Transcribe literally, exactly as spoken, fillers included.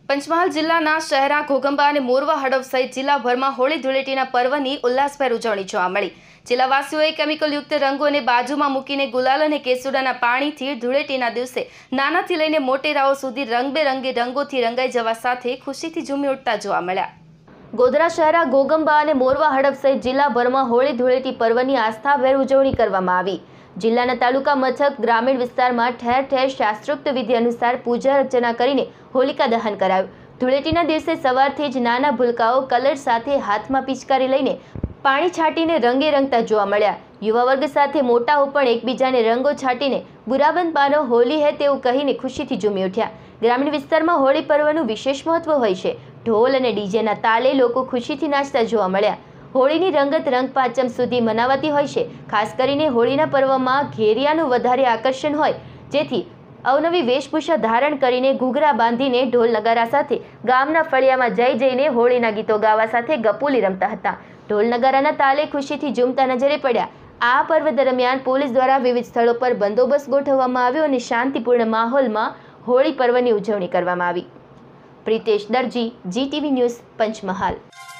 પંચમહાલ જિલ્લાના શહેરા ઘોગંબા અને મોરવા હડફ સહિત જિલ્લાભરમાં હોળી ધૂળેટીના પર્વની ઉલ્લાસભેર ઉજવણી જોવા મળી। જિલ્લાવાસીઓએ કેમિકલયુક્ત રંગોને બાજુમાં મૂકીને ગુલાલ અને કેસુડાના પાણીથી ધૂળેટીના દિવસે નાનાથી લઈને મોટેરાઓ સુધી રંગબેરંગી રંગોથી રંગાઈ જવા સાથે ખુશીથી ઝૂમી ઉઠતા જોવા મળ્યા। ગોધરા શહેરા ઘોગંબા અને મોરવા હડફ સહિત જિલ્લાભરમાં હોળી ધૂળેટી પર્વની આસ્થાભેર ઉજવણી કરવામાં આવી। જિલ્લાના તાલુકા મથક ગ્રામીણ વિસ્તારમાં ઠેર ઠેર શાસ્ત્રોક્ત વિધિ અનુસાર પૂજા અર્ચના કરીને હોલિકા દહન કરાયું। ધૂળેટીના દિવસે સવારથી જ નાના ભૂલકાઓ કલર સાથે હાથમાં પિચકારી લઈને પાણી છાંટીને રંગે રંગતા જોવા મળ્યા। યુવા વર્ગ સાથે મોટાઓ પણ એકબીજાને રંગો છાંટીને બુરાબન પાનો હોલી હે તેવું કહીને ખુશીથી ઝૂમી ઉઠ્યા। ગ્રામીણ વિસ્તારમાં હોળી પર્વનું વિશેષ મહત્વ હોય છે। ઢોલ અને ડીજેના તાલે લોકો ખુશીથી નાચતા જોવા મળ્યા। હોળીની રંગત રંગ પાંચમ સુધી મનાવાતી હોય છે। ખાસ કરીને હોળીના પર્વમાં ઘેરિયાનું વધારે આકર્ષણ હોય, જેથી અવનવી વેશભૂષા ધારણ કરીને ઘૂઘરા બાંધીને ઢોલ નગારા સાથે ગામના ફળિયામાં જઈ જઈને હોળીના ગીતો ગાવા સાથે ગપુલી રમતા હતા। ઢોલ નગારાના તાલે ખુશીથી ઝૂમતા નજરે પડ્યા। આ પર્વ દરમિયાન પોલીસ દ્વારા વિવિધ સ્થળો પર બંદોબસ્ત ગોઠવવામાં આવ્યો અને શાંતિપૂર્ણ માહોલમાં હોળી પર્વની ઉજવણી કરવામાં આવી। Pritesh Darji, G TV news, Panchmahal.